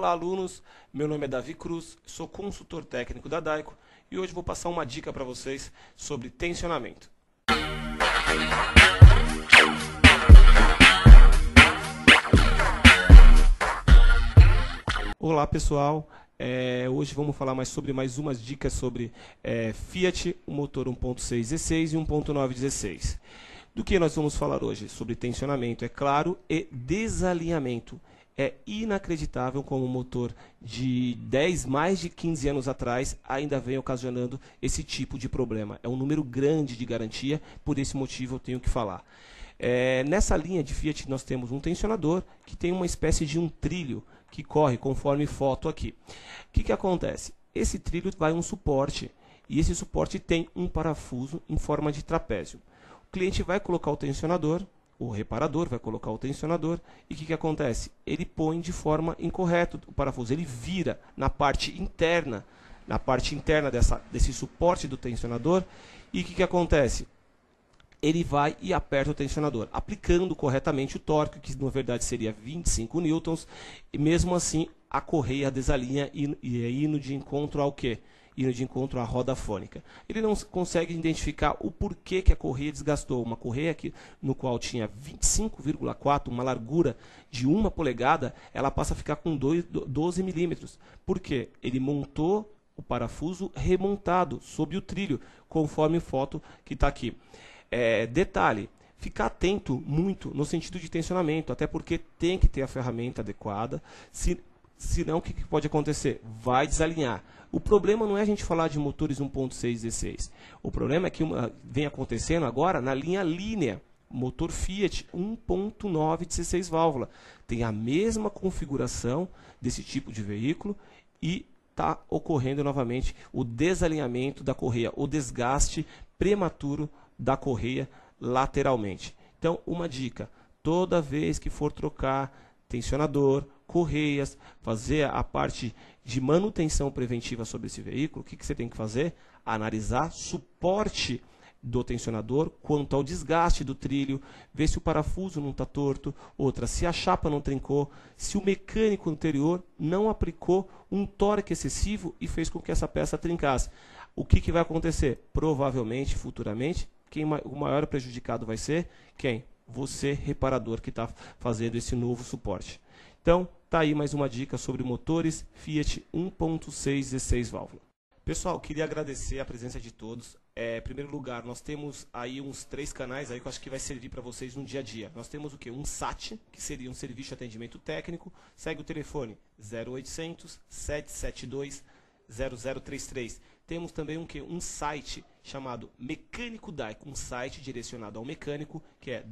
Olá, alunos. Meu nome é Davi Cruz, sou consultor técnico da Daico e hoje vou passar uma dica para vocês sobre tensionamento. Olá, pessoal. Hoje vamos falar sobre mais umas dicas sobre Fiat, o motor 1.6 16 e 1.9 16. Do que nós vamos falar hoje? Sobre tensionamento, é claro, e desalinhamento. É inacreditável como um motor de mais de 15 anos atrás ainda vem ocasionando esse tipo de problema. É um número grande de garantia, por esse motivo eu tenho que falar. Nessa linha de Fiat nós temos um tensionador que tem uma espécie de um trilho que corre conforme foto aqui. O que acontece? Esse trilho vai um suporte e esse suporte tem um parafuso em forma de trapézio. O cliente vai colocar o tensionador, o reparador vai colocar o tensionador e o que acontece? Ele põe de forma incorreta o parafuso, ele vira na parte interna desse suporte do tensionador e o que acontece? Ele vai e aperta o tensionador, aplicando corretamente o torque, que na verdade seria 25 newtons, e mesmo assim a correia desalinha e indo de encontro ao quê? Indo de encontro à roda fônica. Ele não consegue identificar o porquê que a correia desgastou. Uma correia no qual tinha 25,4, uma largura de 1 polegada, ela passa a ficar com 12 milímetros. Por quê? Ele montou o parafuso remontado sob o trilho, conforme foto que está aqui. Detalhe, ficar atento muito no sentido de tensionamento, até porque tem que ter a ferramenta adequada, senão o que pode acontecer? Vai desalinhar. O problema não é a gente falar de motores 1.6 16, o problema é que vem acontecendo agora na linha Linea, motor Fiat 1.9 16 válvula, tem a mesma configuração desse tipo de veículo e está ocorrendo novamente o desalinhamento da correia, o desgaste prematuro da correia lateralmente. Então, uma dica, toda vez que for trocar tensionador, correias, fazer a parte de manutenção preventiva sobre esse veículo, o que você tem que fazer? Analisar suporte do tensionador quanto ao desgaste do trilho, ver se o parafuso não está torto, outra, se a chapa não trincou, se o mecânico anterior não aplicou um torque excessivo e fez com que essa peça trincasse. O que vai acontecer? Provavelmente, futuramente, o maior prejudicado vai ser quem? Você, reparador, que está fazendo esse novo suporte. Então, tá aí mais uma dica sobre motores Fiat 1.6 16 válvula. Pessoal, queria agradecer a presença de todos. Em primeiro lugar, nós temos aí uns 3 canais aí que eu acho que vai servir para vocês no dia a dia. Nós temos o quê? Um SAT, que seria um serviço de atendimento técnico. Segue o telefone 0800 772 0033. Temos também um site chamado Mecânico Daico, um site direcionado ao mecânico, que é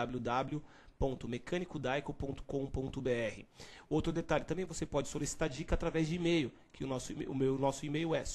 www.mecanicodaico.com.br. Outro detalhe, também você pode solicitar dica através de e-mail, que o nosso e-mail é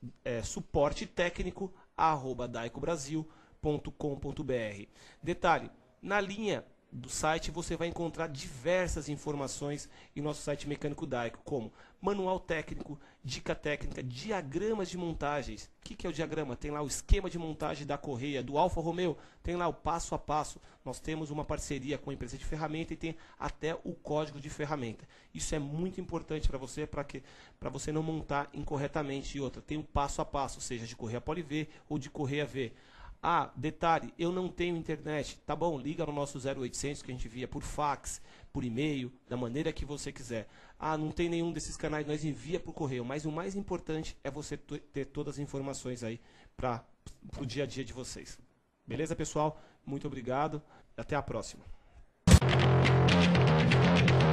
suportetecnico@daicobrasil.com.br. Detalhe, na linha do site você vai encontrar diversas informações em nosso site Mecânico Daico, como manual técnico, dica técnica, diagramas de montagens. O que é o diagrama? Tem lá o esquema de montagem da correia do Alfa Romeo, tem lá o passo a passo. Nós temos uma parceria com a empresa de ferramenta e tem até o código de ferramenta. Isso é muito importante para você, para você não montar incorretamente. E outra, tem o passo a passo, seja de correia Poly V ou de correia V. Ah, detalhe, eu não tenho internet. Tá bom, liga no nosso 0800 que a gente envia por fax, por e-mail, da maneira que você quiser. Ah, não tem nenhum desses canais, nós envia por correio. Mas o mais importante é você ter todas as informações aí para o dia a dia de vocês. Beleza, pessoal? Muito obrigado. Até a próxima.